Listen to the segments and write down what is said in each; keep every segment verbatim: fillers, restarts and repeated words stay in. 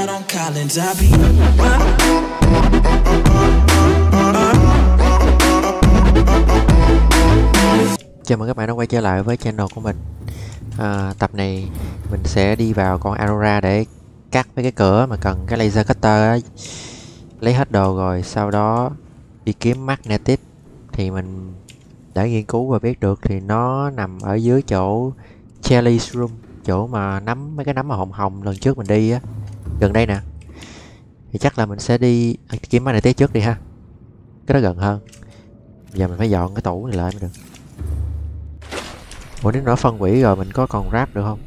out on Collins. I be. Chào mừng các bạn đã quay trở lại với channel của mình. à, Tập này mình sẽ đi vào con Aurora để cắt mấy cái cửa mà cần cái laser cutter á. Lấy hết đồ rồi sau đó đi kiếm magnetic. Thì mình đã nghiên cứu và biết được thì nó nằm ở dưới chỗ Charlie's Room, chỗ mà nắm mấy cái nấm màu hồng hồng lần trước mình đi á, gần đây nè. Thì chắc là mình sẽ đi kiếm magnetic trước đi ha, cái đó gần hơn. Giờ mình phải dọn cái tủ này lại mới được. Ủa nếu nó phân hủy rồi mình có còn ráp được không?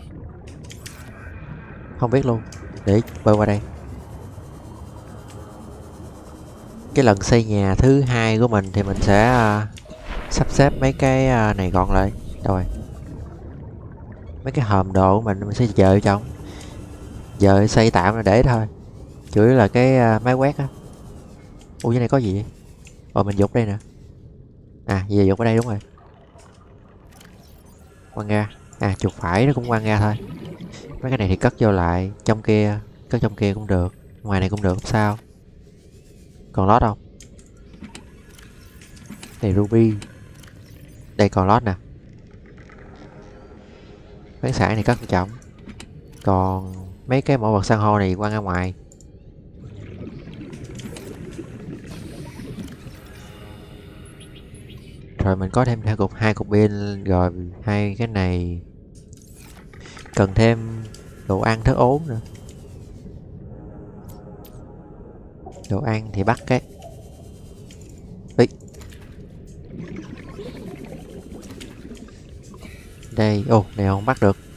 Không biết luôn. Để bơi qua đây. Cái lần xây nhà thứ hai của mình thì mình sẽ uh, sắp xếp mấy cái uh, này gọn lại. Đâu rồi? Mấy cái hòm đồ của mình mình sẽ chờ ở trong. Giờ xây tạm là để thôi. Chủ yếu là cái uh, máy quét á. Ủa cái này có gì vậy? Ồ mình dục đây nè. À giờ dục ở đây đúng rồi. Quăng ra. À chuột phải nó cũng quăng ra thôi. Mấy cái này thì cất vô lại. Trong kia. Cất trong kia cũng được. Ngoài này cũng được. Không sao. Còn lót không? Này ruby. Đây còn lót nè. Khoáng sản này cất trọng. Còn mấy cái mẫu vật san hô này quăng ra ngoài. Rồi mình có thêm hai cục hai cục pin rồi. Hai cái này cần thêm đồ ăn thức uống nữa. Đồ ăn thì bắt cái Ý. Đây, ồ, này không bắt được.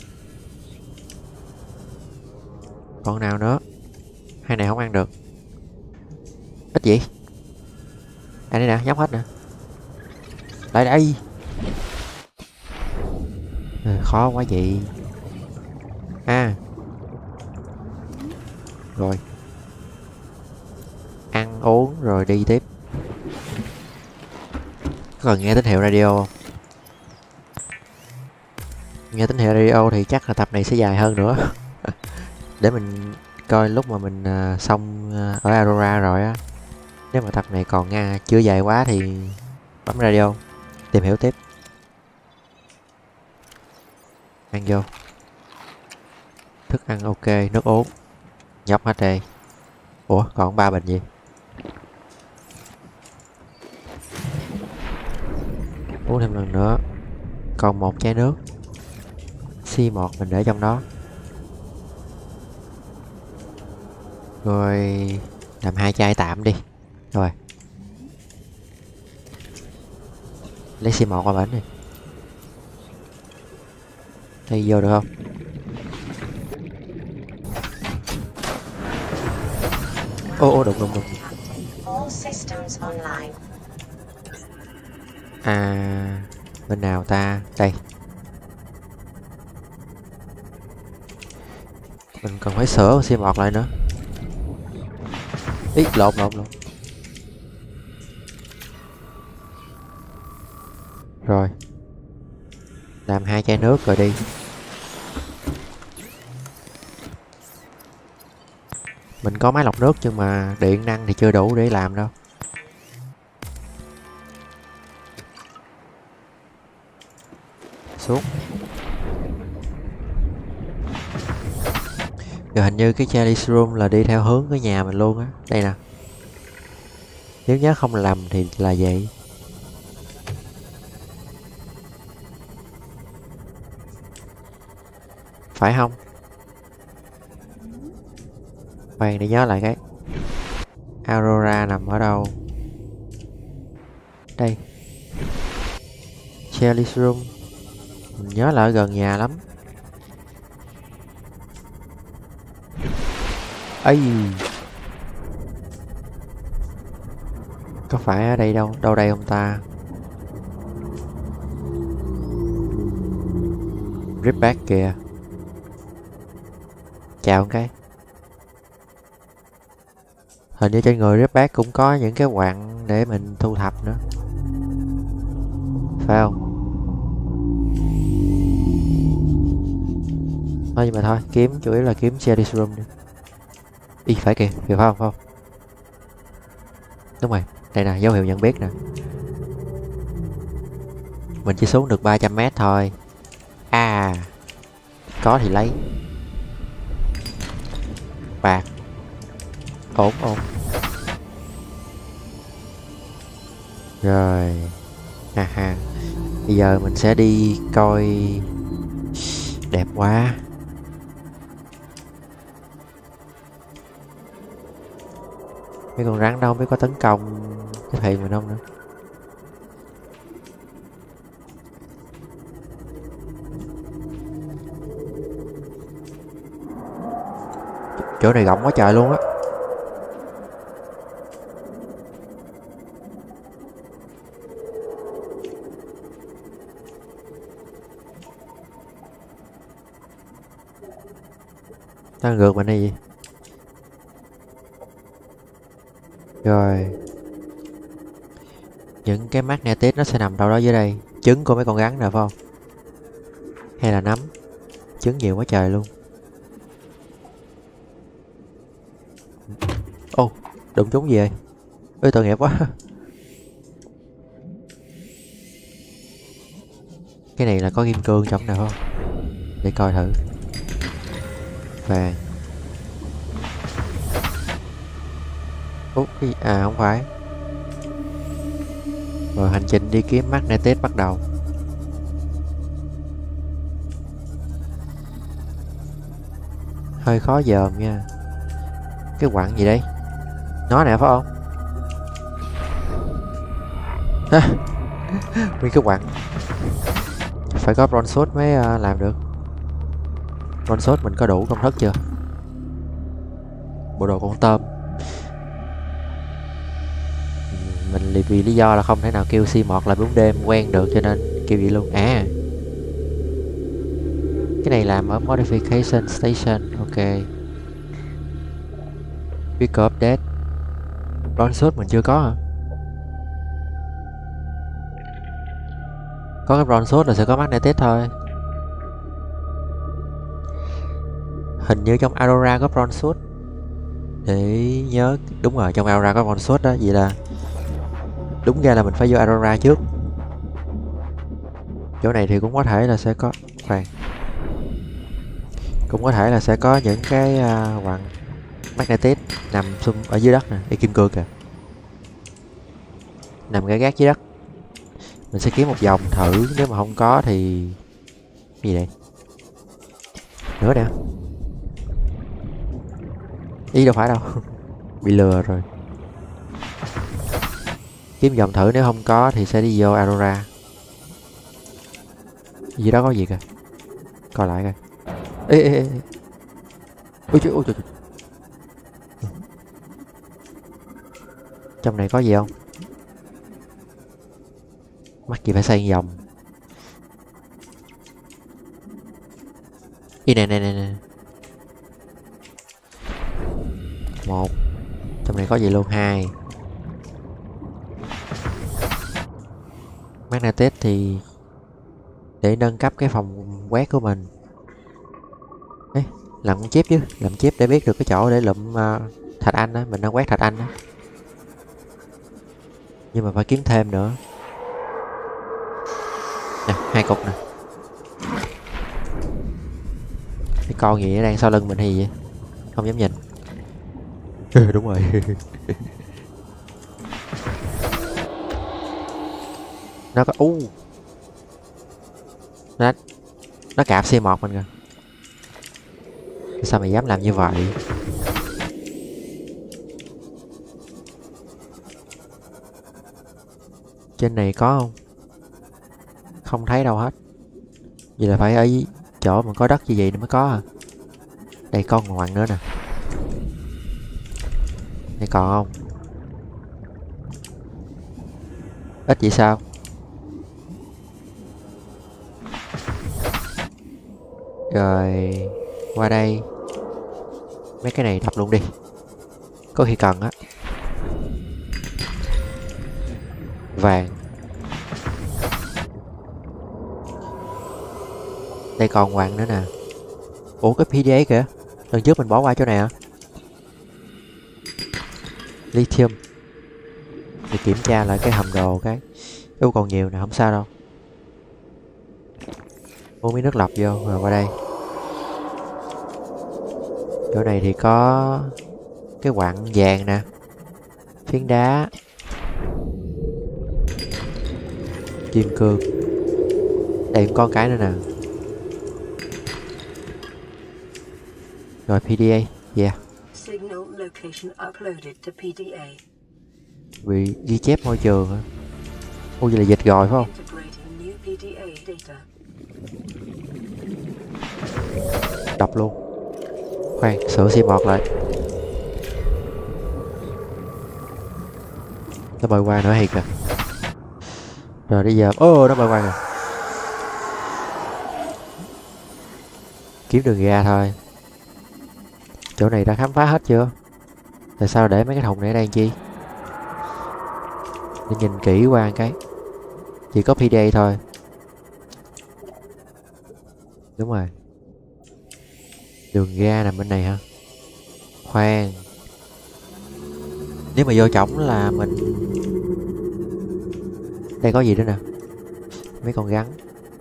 Còn nào nữa? Hai này không ăn được. Ít gì? À đây nè, nhóc hết nè. Lại đây. À, khó quá vậy. À. Rồi. Ăn uống rồi đi tiếp. Có cần nghe tín hiệu radio không? Nghe tín hiệu radio thì chắc là tập này sẽ dài hơn nữa. Để mình coi lúc mà mình uh, xong uh, ở Aurora rồi á. Nếu mà tập này còn uh, chưa dài quá thì bấm radio tìm hiểu tiếp. Ăn vô. Thức ăn ok, nước uống nhóc hết đây. Ủa còn ba bình gì? Uống thêm lần nữa. Còn một chai nước xê một mình để trong đó. Rồi làm hai chai tạm đi. Rồi lấy xê một qua bển đi. Đây vô được không? Ô ô đụng đụng đụng. À bên nào ta? Đây. Mình cần phải sửa xê một lại nữa. Ý lộn lộn lộn. Rồi. Làm hai chai nước rồi đi. Mình có máy lọc nước nhưng mà điện năng thì chưa đủ để làm đâu. Xuống. Giờ hình như cái Charlie's Room là đi theo hướng cái nhà mình luôn á. Đây nè. Nếu nhớ không lầm thì là vậy. Phải không? Khoan để nhớ lại cái Aurora nằm ở đâu? Đây. Charlie's Room. Mình nhớ là ở gần nhà lắm. Ấy. Có phải ở đây đâu? Đâu đây không ta? Ripback kìa. Chào một cái. Hình như trên người Ripback cũng có những cái quặng để mình thu thập nữa. Phải không? Thôi nhưng mà thôi, kiếm chủ yếu là kiếm Charlie's Room đi. Ý phải kìa, kìa phải không, phải không? Đúng rồi, đây nè, dấu hiệu nhận biết nè. Mình chỉ xuống được ba trăm mét thôi. À, có thì lấy. Bạc. Ổn ổn. Rồi. Ha ha. Bây giờ mình sẽ đi coi. Đẹp quá. Mấy con rắn đâu biết có tấn công cái thầy mình không nữa. Chỗ này rộng quá trời luôn á. Tao ngược mình đây gì. Rồi. Những cái magnetic nó sẽ nằm đâu đó dưới đây. Trứng của mấy con rắn nè phải không? Hay là nấm? Trứng nhiều quá trời luôn. Ô, oh, đụng trúng gì vậy? Ôi tội nghiệp quá. Cái này là có kim cương trong nào không? Để coi thử. Vàng. Ủa, cái... à không phải. Rồi hành trình đi kiếm magnetic bắt đầu. Hơi khó dòm nha. Cái quặng gì đây? Nó nè phải không? Ha. Nguyên cái quặng. Phải có bronze sword mới uh, làm được. Bronze sword mình có đủ công thức chưa? Bộ đồ con tôm. Mình vì lý do là không thể nào kêu si mọt là bốn đêm quen được cho nên kêu vậy luôn. À, cái này làm ở modification station. Ok. Pick up update. Bronze sword mình chưa có hả? Có cái bronze sword là sẽ có magnetic thôi. Hình như trong Aurora có bronze sword. Để nhớ. Đúng rồi, trong Aurora có bronze sword đó. Vậy là đúng ra là mình phải vô Aurora trước. Chỗ này thì cũng có thể là sẽ có. Khoan. Cũng có thể là sẽ có những cái uh, quặng magnetic nằm xung ở dưới đất nè. Cái kim cương kìa. Nằm gác gác dưới đất. Mình sẽ kiếm một vòng thử. Nếu mà không có thì... Cái gì đây? Nữa nè. Ý đâu phải đâu. Bị lừa rồi. Kiếm vòng thử, nếu không có thì sẽ đi vô Aurora. Dưới đó có gì kìa. Coi lại coi. Ê ê ê. Ôi trời ơi trời. Trong này có gì không? Mắc gì phải xây vòng. Ý nè nè nè nè. Một. Trong này có gì luôn? Hai. Magnetic thì để nâng cấp cái phòng quét của mình. Ê, làm con chip chứ. Làm chip để biết được cái chỗ để lụm uh, thạch anh á. Mình đang quét thạch anh á. Nhưng mà phải kiếm thêm nữa. Nè, hai cục nè. Cái con gì nó đang sau lưng mình hay gì vậy? Không dám nhìn. Ừ, đúng rồi. Nó có... u Nó... Nó cạp xê một mình kìa. Sao mày dám làm như vậy? Trên này có không? Không thấy đâu hết. Vậy là phải ở chỗ mà có đất như vậy nó mới có à. Đây có ngoằn nữa nè. Đây còn không? Ít vậy sao? Rồi qua đây. Mấy cái này đập luôn đi. Có khi cần á. Vàng. Đây còn hoàng nữa nè. Ủa cái pê đê a kìa. Lần trước mình bỏ qua chỗ này hả? lithium để kiểm tra lại cái hầm đồ cái. Ú còn nhiều nè, không sao đâu. Uống miếng nước lọc vô rồi qua đây. Chỗ này thì có cái quặng vàng nè, phiến đá, kim cương. Đây cũng có cái nữa nè. Rồi pê đê a, yeah. Signal location uploaded to pê đê a. Vì ghi chép môi trường hả? Ủa vậy là dịch rồi phải không? Integrating new pê đê a data. Đọc luôn. Khoan, sửa xi mọt lại. Nó bơi qua nữa hay kìa. Rồi bây giờ, ô oh, nó bơi qua kìa. Kiếm đường ra thôi. Chỗ này đã khám phá hết chưa? Tại sao để mấy cái thùng này ở đây chi? Để nhìn kỹ qua cái. Chỉ có pê đê a thôi. Đúng rồi. Đường ra nằm bên này hả? Khoan. Nếu mà vô trỏng là mình... Đây có gì nữa nè? Mấy con rắn.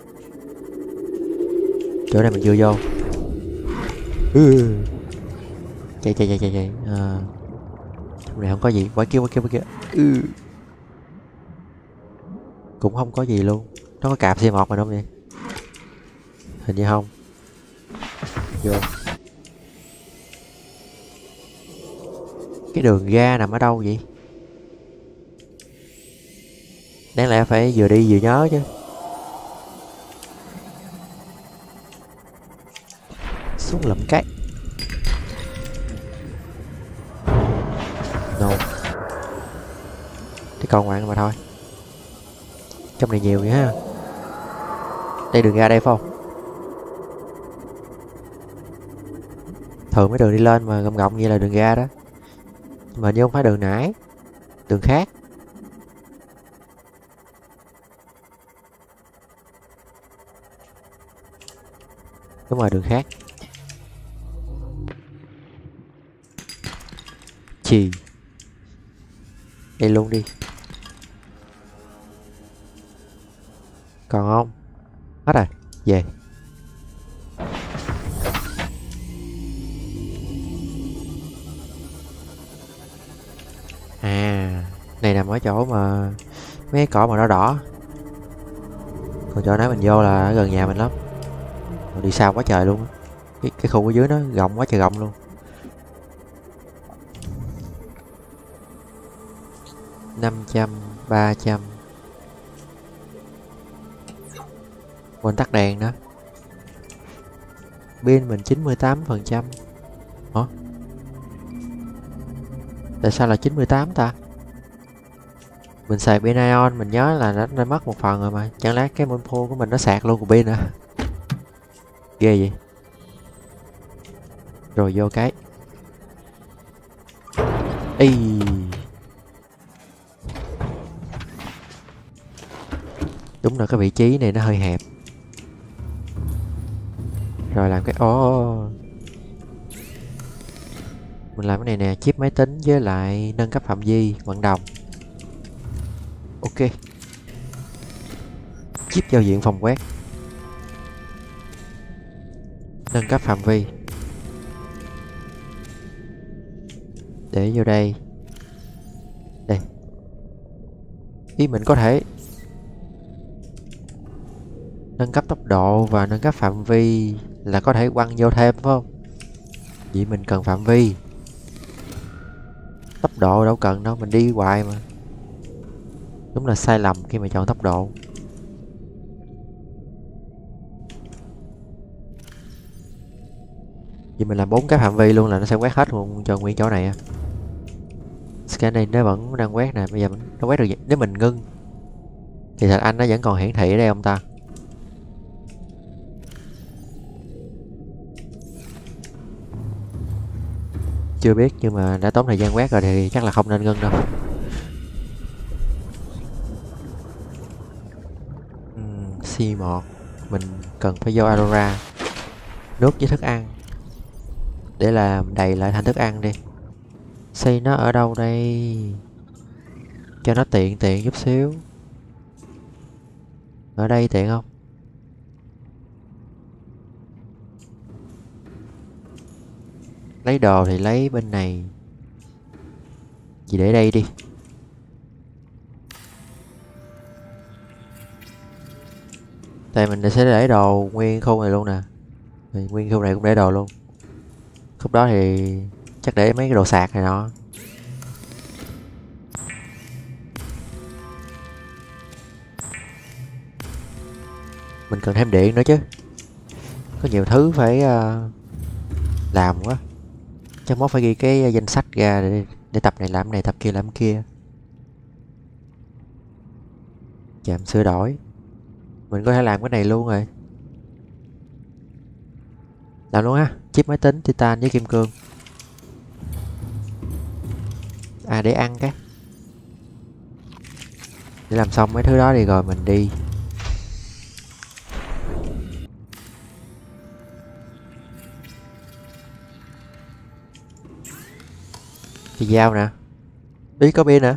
Chỗ này mình chưa vô. Ừ. Chạy chạy chạy chạy chạy. À. Chỗ này không có gì. Quay kia quay kia quay kia. Ừ. Cũng không có gì luôn. Nó có cạp xi mọt mà đúng không vậy? Hình như không. Vô. Cái đường ra nằm ở đâu vậy? Đáng lẽ phải vừa đi vừa nhớ chứ. Xuống lụm cái. No. Cái con ngoạn mà thôi. Trong này nhiều vậy ha. Đây đường ra đây phải không? Thường mấy đường đi lên mà gọng gọng như là đường ra đó. Mà như không phải đường nãy. Đường khác. Đúng rồi, đường khác. Chì. Đây luôn đi. Còn không? Hết rồi. Về. À, này nằm ở chỗ mà mấy cái cỏ màu đỏ đỏ. Còn chỗ nãy mình vô là ở gần nhà mình lắm. Rồi đi xa quá trời luôn. Cái, cái khu ở dưới nó rộng quá trời rộng luôn. Năm trăm, ba trăm. Quên tắt đèn nữa. Pin mình chín mươi tám phần trăm. Hả? Tại sao là chín mươi tám ta? Mình xài pin ion, mình nhớ là nó, nó mất một phần rồi mà. Chẳng lẽ cái monpo của mình nó sạc luôn của pin à? Ghê vậy. Rồi vô cái. Ý. Đúng là cái vị trí này nó hơi hẹp. Rồi làm cái ố. Oh. Mình làm cái này nè, chip máy tính với lại nâng cấp phạm vi vận động. Ok. Chip giao diện phòng quét. Nâng cấp phạm vi. Để vô đây. Đây. Ý mình có thể nâng cấp tốc độ và nâng cấp phạm vi là có thể quăng vô thêm phải không? Vậy mình cần phạm vi. Tốc độ đâu cần đâu, mình đi hoài mà. Đúng là sai lầm khi mà chọn tốc độ. Vậy mình làm bốn cái phạm vi luôn là nó sẽ quét hết luôn cho nguyên chỗ này á. Scan này nó vẫn đang quét nè, bây giờ nó quét được vậy. Nếu mình ngưng thì thật anh nó vẫn còn hiển thị ở đây không ta? Chưa biết, nhưng mà đã tốn thời gian quét rồi thì chắc là không nên ngưng đâu. uhm, xê một mình cần phải vô Aurora. Nước với thức ăn để làm đầy lại thành thức ăn đi. Xây nó ở đâu đây? Cho nó tiện tiện chút xíu. Ở đây tiện không? Lấy đồ thì lấy bên này. Gì để đây đi. Tại mình sẽ để đồ nguyên khu này luôn nè. Thì nguyên khu này cũng để đồ luôn. Khúc đó thì chắc để mấy cái đồ sạc này nọ. Mình cần thêm điện nữa chứ. Có nhiều thứ phải uh, làm quá. Chắc mốt phải ghi cái danh sách ra để, để tập này làm này, tập kia làm kia. Chạm sửa đổi. Mình có thể làm cái này luôn rồi. Làm luôn á. Chip máy tính titan với kim cương. À để ăn cái. Để làm xong mấy thứ đó đi rồi mình đi. Cái dao nè. Ý có pin nè.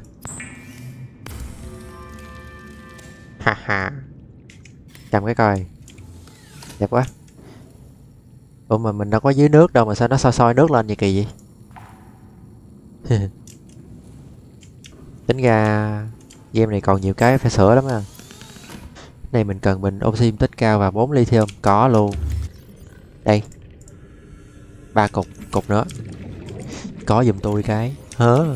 Ha ha. Cầm cái coi. Đẹp quá. Ủa mà mình đâu có dưới nước đâu mà sao nó soi soi nước lên vậy kỳ vậy? Tính ra game này còn nhiều cái phải sửa lắm à. Này mình cần bình oxy tích cao và bốn lithium. Có luôn. Đây. Ba cục, cục nữa. Có giùm tôi cái. Hớ.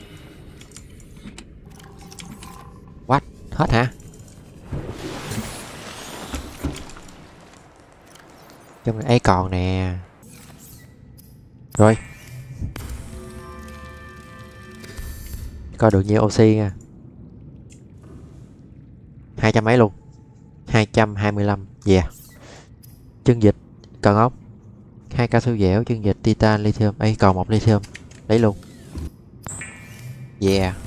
What? Hết hả? Trong này ấy còn nè. Rồi. Coi được nhiều oxy nha. Hai trăm mấy luôn. Hai trăm hai mươi lăm. Yeah. Chân dịch. Cần không? Hai cao su dẻo, chân dịch, titan, lithium. Ấy còn một lithium. Lấy luôn. Yeah.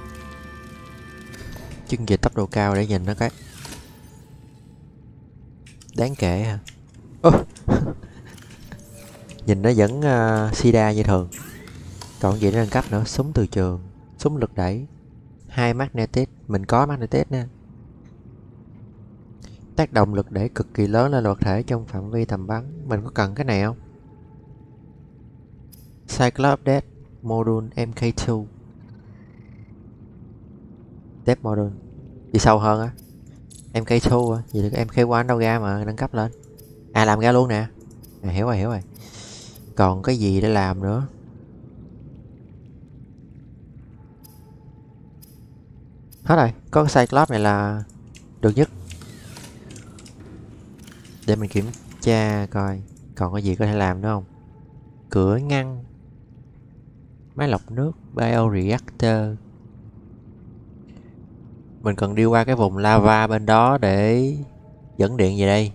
Chân dịch tốc độ cao để nhìn nó cái. Đáng kể ha. Oh. Nhìn nó vẫn uh, sida như thường. Còn gì để nâng cấp nữa? Súng từ trường, súng lực đẩy, hai magnetic. Mình có magnetic nè. Tác động lực đẩy cực kỳ lớn lên vật thể trong phạm vi tầm bắn. Mình có cần cái này không? Cyclops Death Module em ca hai. Death Module. Đi sâu hơn á. em ca hai á. Vì em ca một đâu ra mà nâng cấp lên. À làm ra luôn nè. À, hiểu rồi hiểu rồi. Còn cái gì để làm nữa? Hết rồi. Có cái Cyclops này là được nhất. Để mình kiểm tra coi còn có gì có thể làm nữa không. Cửa ngăn, máy lọc nước, bioreactor. Mình cần đi qua cái vùng lava bên đó để dẫn điện về đây.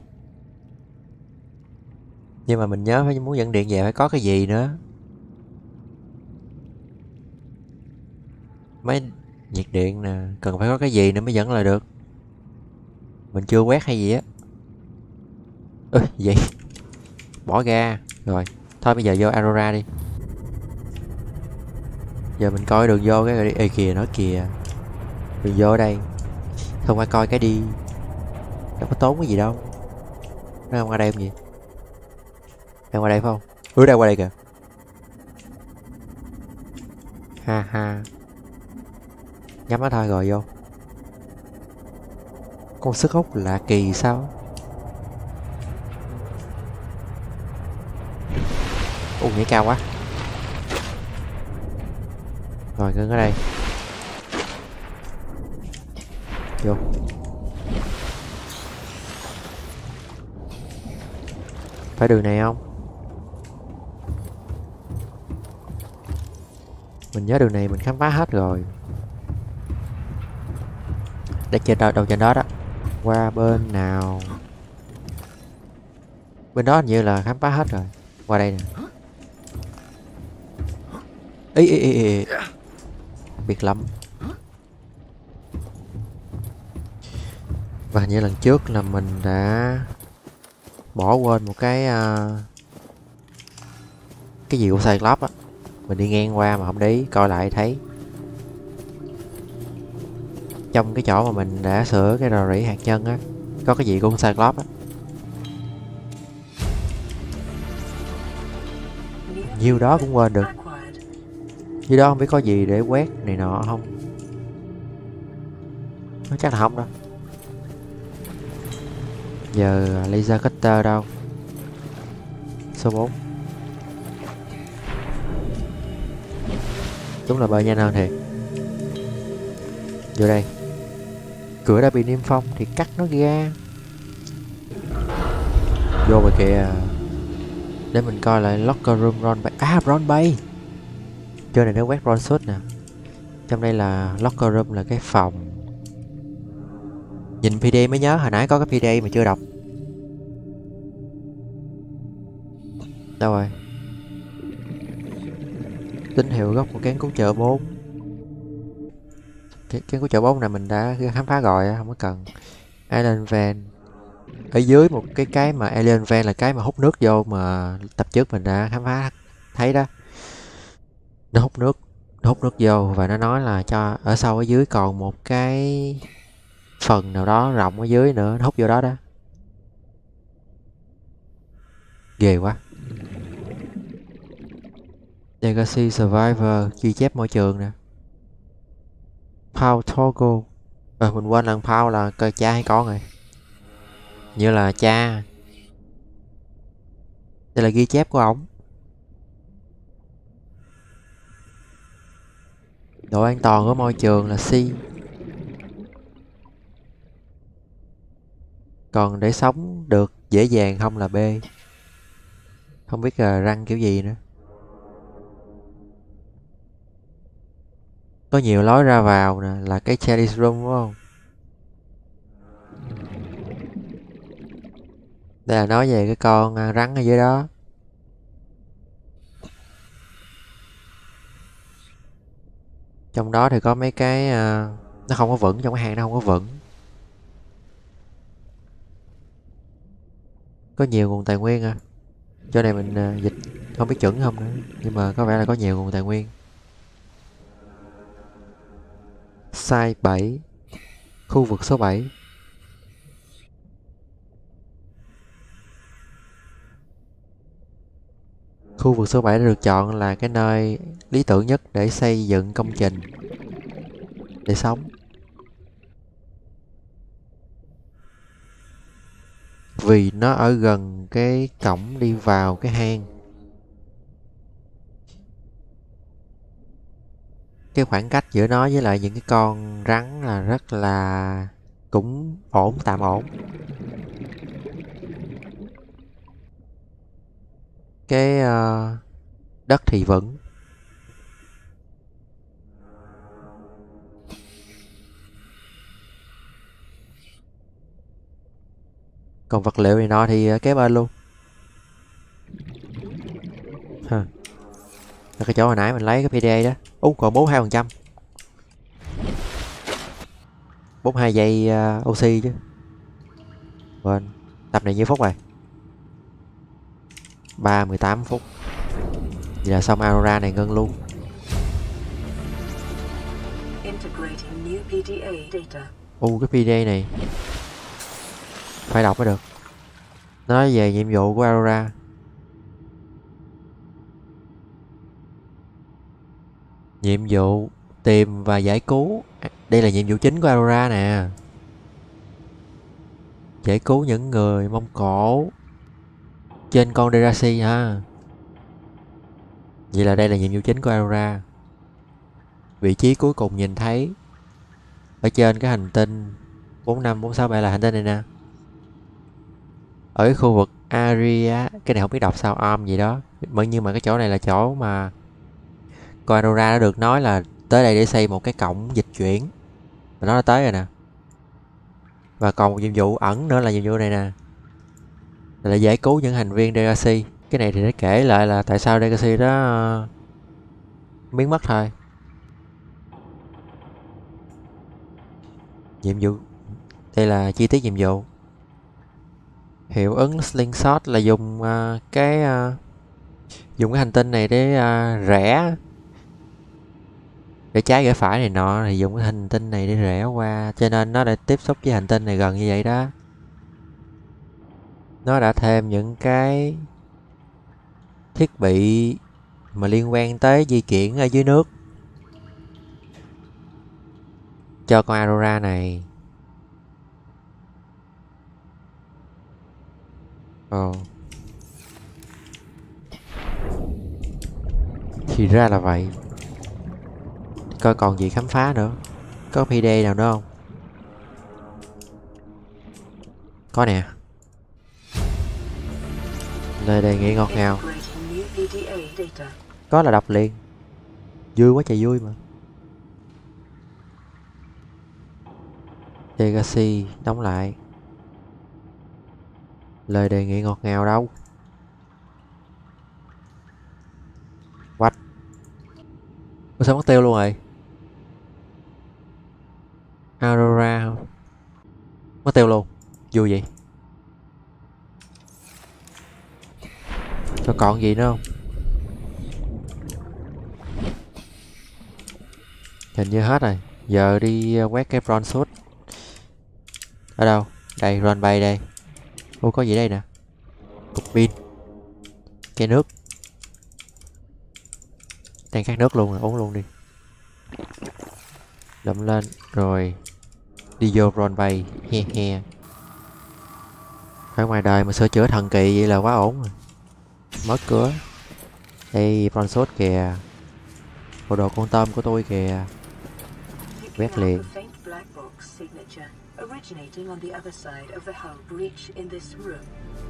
Nhưng mà mình nhớ phải muốn dẫn điện về phải có cái gì nữa. Máy nhiệt điện nè, cần phải có cái gì nữa mới dẫn lại được. Mình chưa quét hay gì á. Ơ vậy bỏ ra rồi. Thôi bây giờ vô Aurora đi. Giờ mình coi đường vô cái rồi đi. Ê kìa nó kìa. Đường vô đây. Không phải coi cái đi. Đâu có tốn cái gì đâu. Nó không qua đây không gì. Đang qua đây phải không? Ừ đang qua đây kìa. Ha ha. Nhắm nó thôi rồi vô. Con sức hút lạ kỳ sao? Ồ nhảy cao quá. Rồi ngưng ở đây. Vô. Phải đường này không? Mình nhớ đường này mình khám phá hết rồi. Để trên đầu, đầu trên đó đó. Qua bên nào? Bên đó hình như là khám phá hết rồi. Qua đây nè. Ý ý ý ý. Biệt lắm. Và như lần trước là mình đã bỏ quên một cái uh, cái gì của Cyclops á. Mình đi ngang qua mà không để ý, coi lại thấy trong cái chỗ mà mình đã sửa cái rò rỉ hạt nhân á, có cái gì của con Cyclops á. Nhiêu đó cũng quên được. Dưới đó không biết có gì để quét này nọ không. Nó chắc là không đâu. Giờ laser cutter đâu? Số bốn. Đúng là bơi nhanh hơn thiệt. Vô đây. Cửa đã bị niêm phong thì cắt nó ra. Vô rồi kìa. Để mình coi lại locker room Ron Bay. À, Ron Bay. Chơi này nó quét Ron suit nè. Trong đây là locker room, là cái phòng. Nhìn pê đê mới nhớ hồi nãy có cái pê đê mà chưa đọc. Đâu rồi? Tín hiệu gốc của kén cứu trợ bốn. Cái kén cứu trợ bốn này mình đã khám phá rồi, không có cần. Alien Van. Ở dưới một cái cái mà Alien Van là cái mà hút nước vô mà tập trước mình đã khám phá thấy đó. Nó hút nước, nó hút nước vô và nó nói là cho ở sâu ở dưới còn một cái phần nào đó rộng ở dưới nữa, nó hút vô đó đó. Ghê quá. Legacy Survivor, ghi chép môi trường nè. Paul Toggle. Ờ, mình quên lần Paul là coi cha hay con rồi. Như là cha. Đây là ghi chép của ổng. Độ an toàn của môi trường là C. Còn để sống được dễ dàng không là B. Không biết là răng kiểu gì nữa. Có nhiều lối ra vào nè, là cái Chalice Room đúng không? Đây là nói về cái con rắn ở dưới đó. Trong đó thì có mấy cái uh, nó không có vững, trong cái hang nó không có vững. Có nhiều nguồn tài nguyên à. Chỗ này mình uh, dịch không biết chuẩn không nữa, nhưng mà có vẻ là có nhiều nguồn tài nguyên. Site bảy. Khu vực số bảy. Khu vực số bảy đã được chọn là cái nơi lý tưởng nhất để xây dựng công trình để sống. Vì nó ở gần cái cổng đi vào cái hang. Cái khoảng cách giữa nó với lại những cái con rắn là rất là cũng ổn, tạm ổn. Cái uh, đất thì vững. Còn vật liệu này nọ thì kế bên luôn. Ha. Là cái chỗ hồi nãy mình lấy cái pê đê đó. Ú, còn bốn mươi hai phần trăm. bốn mươi hai giây uh, oxy chứ. Bên tập này nhiêu phút rồi? ba mươi tám phút. Vậy là xong Aurora này ngưng luôn. U cái pê đê này phải đọc mới được. Nói về nhiệm vụ của Aurora. Nhiệm vụ tìm và giải cứu. Đây là nhiệm vụ chính của Aurora nè. Giải cứu những người Mông Cổ trên con Delacy ha. Vậy là đây là nhiệm vụ chính của Aurora. Vị trí cuối cùng nhìn thấy ở trên cái hành tinh bốn năm bốn sáu bảy là hành tinh này nè. Ở cái khu vực Aria, cái này không biết đọc sao, om gì đó. Nhưng mà cái chỗ này là chỗ mà con Aurora đã được nói là tới đây để xây một cái cổng dịch chuyển. Và nó đã tới rồi nè. Và còn một nhiệm vụ ẩn nữa là nhiệm vụ này nè. Là để giải cứu những thành viên Delacy. Cái này thì nó kể lại là tại sao Delacy đó uh, biến mất thôi. Nhiệm vụ. Đây là chi tiết nhiệm vụ. Hiệu ứng slingshot là dùng uh, cái uh, Dùng cái hành tinh này để uh, rẽ, để trái rẽ phải này nọ, thì dùng cái hành tinh này để rẽ qua, cho nên nó đã tiếp xúc với hành tinh này gần như vậy đó. Nó đã thêm những cái thiết bị mà liên quan tới di chuyển ở dưới nước cho con Aurora này. Ồ. Thì ra là vậy. Coi còn gì khám phá nữa. Có pê đê nào nữa không? Có nè. Lời đề nghị ngọt ngào. Có là đọc liền. Vui quá trời vui mà. Legacy đóng lại. Lời đề nghị ngọt ngào đâu? What? Ủa sao mất tiêu luôn rồi? Aurora không? Mất tiêu luôn. Vui vậy. Có còn gì nữa không? Hình như hết rồi. Giờ đi quét cái bronze suit. Ở đâu? Đây, run bay đây. Ô, có gì đây nè? Cục pin. Cái nước. Đang khát nước luôn rồi, uống luôn đi. Đậm lên, rồi đi vô run bay. He he. Ở ngoài đời mà sửa chữa thần kỳ vậy là quá ổn rồi. Mất cửa. Đây, bronze suit kìa. Bộ đồ con tôm của tôi kìa. Quét liền. Originating on the other side of the hull breach in this room.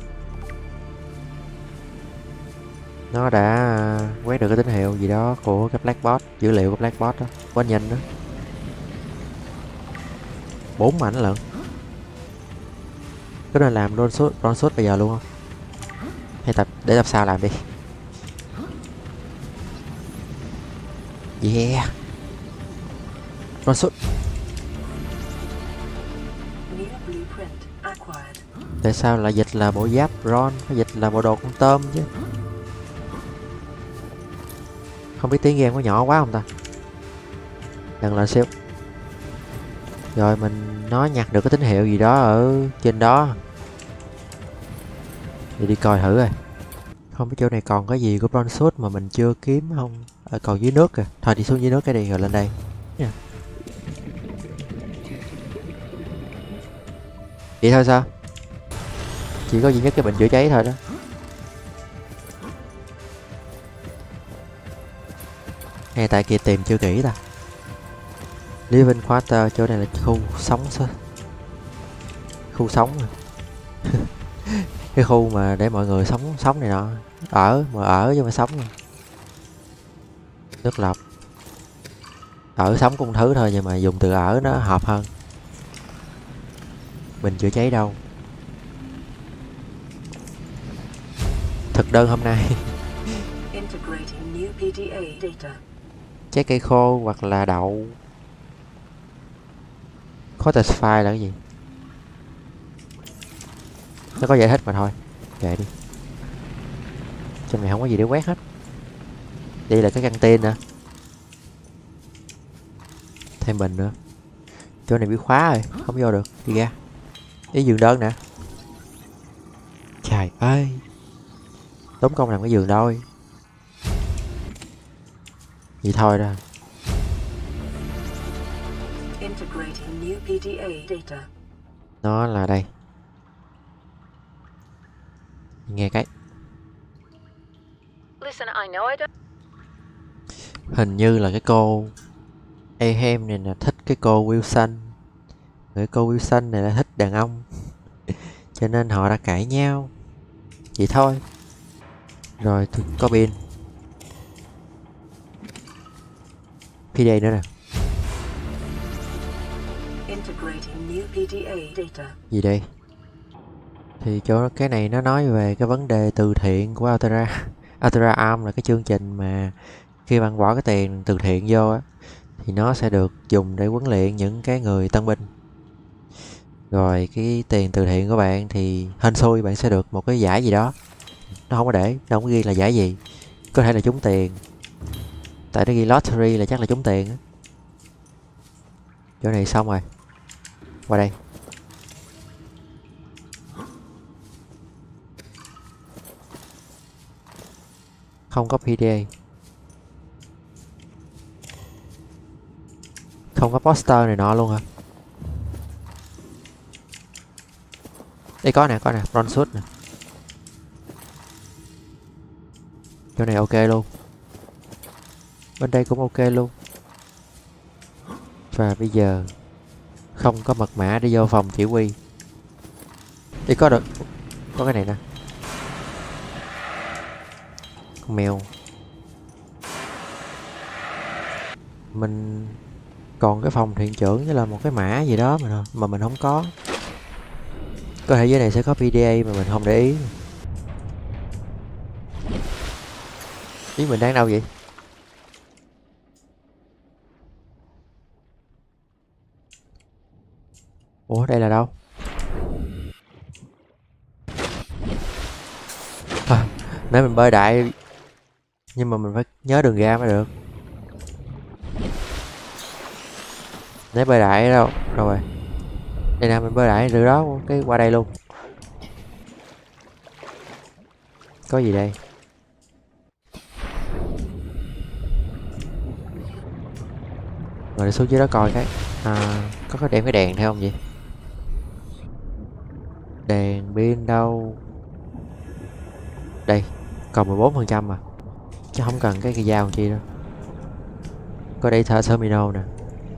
Nó đã quét được cái tín hiệu gì đó của cái black box, dữ liệu của black box đó, quá nhanh đó. Bốn mảnh lận. Có nên làm drone shoot, drone shoot bây giờ luôn không? Hay tập để tập sau làm đi. Yeah. Drone shoot. Tại sao lại dịch là bộ giáp Ron, phải dịch là bộ đồ con tôm chứ? Không biết tiếng game có nhỏ quá không ta? Đừng lên xíu. Rồi mình nó nhặt được cái tín hiệu gì đó ở trên đó. Thì đi coi thử rồi. Không biết chỗ này còn cái gì của bronze suit mà mình chưa kiếm không? À, còn dưới nước kìa. Thôi đi xuống dưới nước cái đi rồi lên đây. Yeah. Vậy thôi sao? Chỉ có duy nhất cái bình chữa cháy thôi đó. Ngay tại kia tìm chưa kỹ ta. Living quarter, chỗ này là khu sống sao? Khu sống à. Cái khu mà để mọi người sống sống này nọ. Ở, mà ở chứ mà sống rồi. Nước lọc. Ở sống cũng thứ thôi nhưng mà dùng từ ở nó hợp hơn. Bình chữa cháy đâu? Thực đơn hôm nay. Trái cây khô hoặc là đậu. Cottage file là cái gì? Nó có giải thích mà thôi. Kệ đi. Trong này không có gì để quét hết. Đây là cái căng tin nè. Thêm bình nữa. Chỗ này bị khóa rồi, không vô được. Đi ra. Cái giường đơn nè. Trời ơi. Tốn công làm cái giường đôi. Vậy thôi đó. Nó là đây. Nghe cái. Hình như là cái cô Ahem này là thích cái cô Wilson. Cái cô Wilson này là thích đàn ông. Cho nên họ đã cãi nhau. Vậy thôi. Rồi có pin. pê đê nữa nè. Gì đây? Thì chỗ cái này nó nói về cái vấn đề từ thiện của Altera. Altera Arm là cái chương trình mà khi bạn bỏ cái tiền từ thiện vô á thì nó sẽ được dùng để huấn luyện những cái người tân binh. Rồi cái tiền từ thiện của bạn thì hên xui bạn sẽ được một cái giải gì đó. nó không có để, nó không có ghi là giải gì. Có thể là trúng tiền, tại nó ghi lottery là chắc là trúng tiền á. Chỗ này xong rồi, qua đây. Không có pê đê a, không có poster này nọ luôn hả? Đây có nè, có nè, front shoot nè. Chỗ này ok luôn, bên đây cũng ok luôn. Và bây giờ không có mật mã đi vô phòng chỉ huy. Đi có được, có cái này nè, con mèo. Mình còn cái phòng thuyền trưởng với là một cái mã gì đó mà mà mình không có. Có thể dưới này sẽ có pê đê a mà mình không để ý. Ý mình đang đâu vậy? Ủa đây là đâu? À, nãy mình bơi đại, nhưng mà mình phải nhớ đường ra mới được. Nãy bơi đại ở đâu? Rồi đây nè, mình bơi đại từ đó cái qua đây luôn. Có gì đây? Rồi đi xuống dưới đó coi cái. À, có cái đem cái đèn theo không vậy? Đèn pin đâu? Đây, còn mười bốn phần trăm mà, chứ không cần cái cây dao chi đâu. Có đây thợ terminal nè,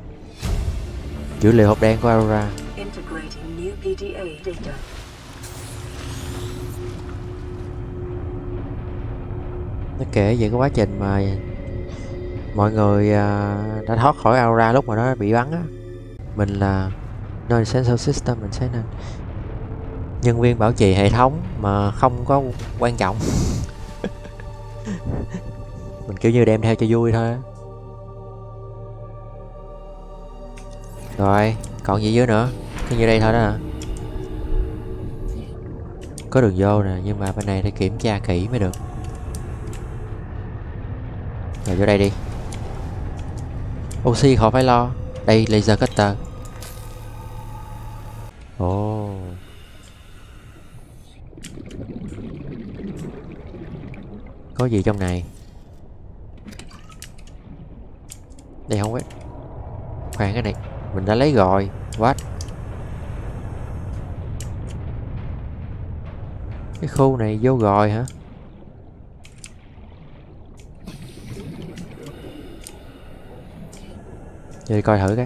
dữ liệu hộp đen của Aurora. Integrating new pê đê a data. Nó kể về cái quá trình mà mọi người à, đã thoát khỏi Aurora lúc mà nó bị bắn á. Mình là non-essential system, mình sẽ nên nhân viên bảo trì hệ thống mà không có quan trọng. Mình kiểu như đem theo cho vui thôi. Rồi còn gì dưới nữa? Cái như đây thôi đó hả? Có đường vô nè, nhưng mà bên này phải kiểm tra kỹ mới được. Rồi vô đây đi. Oxy khỏi phải lo. Đây laser cutter. Ồ oh. Có gì trong này? Đây không biết. Khoan, cái này mình đã lấy rồi. What? Cái khu này vô rồi hả? Đi coi thử cái.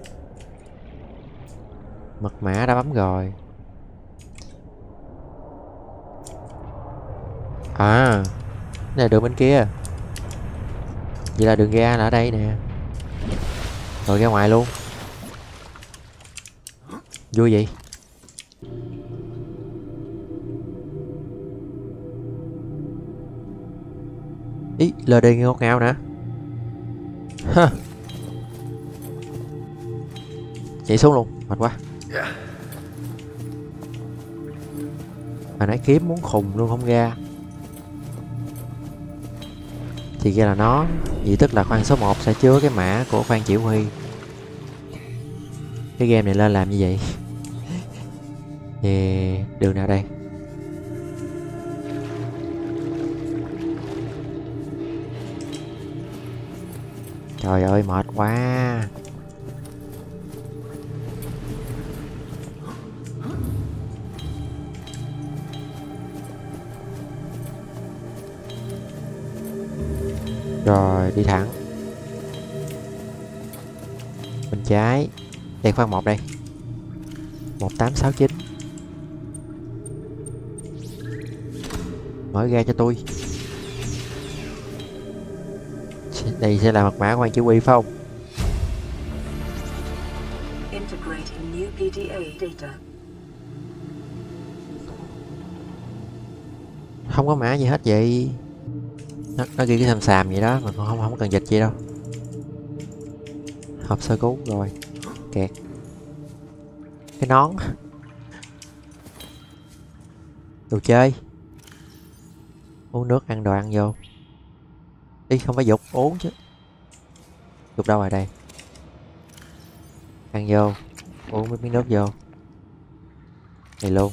Mật mã đã bấm rồi. À, đây là đường bên kia. Vậy là đường ra là ở đây nè. Rồi ra ngoài luôn. Vui vậy. Ý, lờ đê ngọt ngào nè. Ha. Chạy xuống luôn, mệt quá. Mà nãy kiếm muốn khùng luôn không ra. Thì ra là nó. Vậy tức là khoang số một sẽ chứa cái mã của khoang chỉ huy. Cái game này lên làm như vậy. Thì đường nào đây? Trời ơi mệt quá. Rồi đi thẳng bên trái. Đây khoang một đây. Một tám sáu chín. Mở ra cho tôi. Đây sẽ là mật mã quan chỉ huy phải không? Integrating new pê đê a data. Không có mã gì hết vậy. Nó, nó ghi cái xàm xàm vậy đó mà không không cần dịch gì đâu. Hộp sơ cứu rồi. Kẹt. Cái nón. Đồ chơi. Uống nước, ăn đồ ăn vô. Ý không phải dục, uống chứ. Dục đâu rồi đây? Ăn vô, uống mấy miếng nước vô. Này luôn.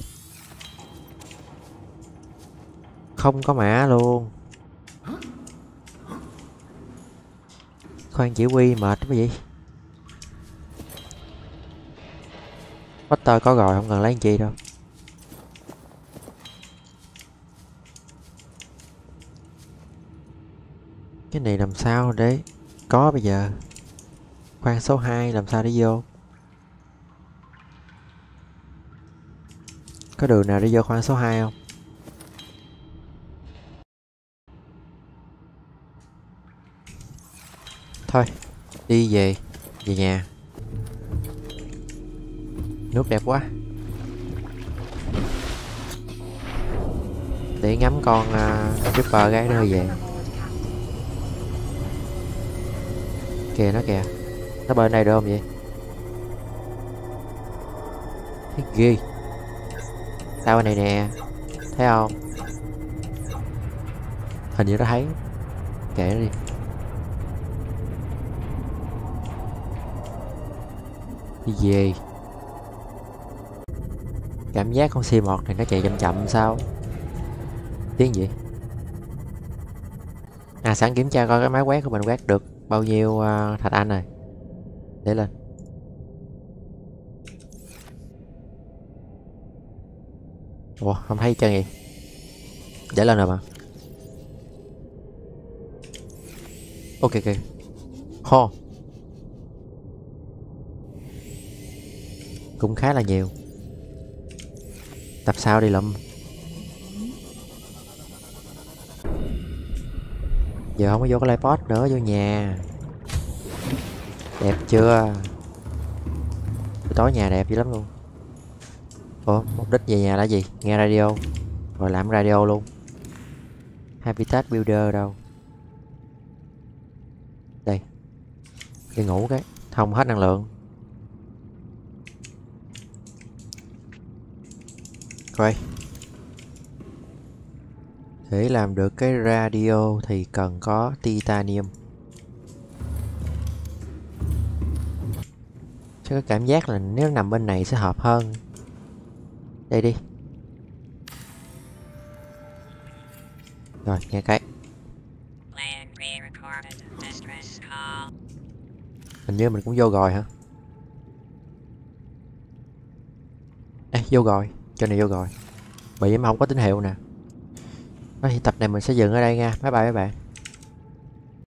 Không có mã luôn. Khoan chỉ huy mệt cái gì. Potter có rồi, không cần lấy anh chi đâu. Cái này làm sao để có bây giờ? Khoan số hai làm sao để vô? Có đường nào để vô khoan số hai không? Thôi, đi về, về nhà. Nước đẹp quá. Để ngắm con uh, Ripper gái nó về. Kìa nó kìa. Nó bên đây được không vậy? Thấy ghê. Tao bên này nè. Thấy không? Hình như nó thấy. Kệ nó đi. Đi về. Cảm giác con xê một này nó chạy chậm chậm sao? Tiếng gì? À, sẵn kiểm tra coi cái máy quét của mình quét được bao nhiêu uh, thạch anh rồi. Để lên. Ủa, không thấy chân gì? Để lên rồi mà. Ok ok. Ho. Cũng khá là nhiều. Tập sau đi lụm. Giờ không có vô cái iPod nữa, vô nhà. Đẹp chưa? Buổi tối nhà đẹp dữ lắm luôn. Ủa, mục đích về nhà là gì? Nghe radio. Rồi làm radio luôn. Habitat Builder đâu? Đây. Đi ngủ cái. Không hết năng lượng. Coi. Để làm được cái radio thì cần có titanium. Chứ có cảm giác là nếu nằm bên này sẽ hợp hơn. Đây đi. Rồi, nghe cái. Hình như mình cũng vô rồi hả? Ê, vô rồi. Cho này vô rồi. Bởi vì mà không có tín hiệu nè. Nói thì tập này mình sẽ dừng ở đây nha. Bye bye các bạn.